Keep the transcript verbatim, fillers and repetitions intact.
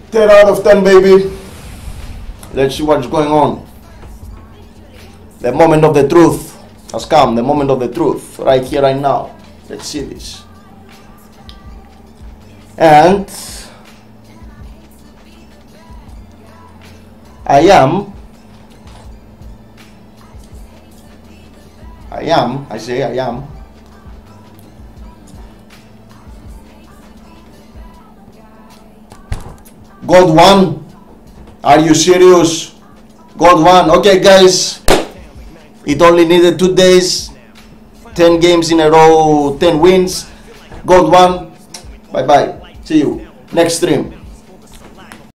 ten out of ten, baby. Let's see what's going on. The moment of the truth has come. The moment of the truth. Right here, right now. Let's see this. And I am I am I say I am God one. Are you serious? God one. Okay, guys, it only needed two days, ten games in a row, ten wins. God one. Bye bye. See you next stream.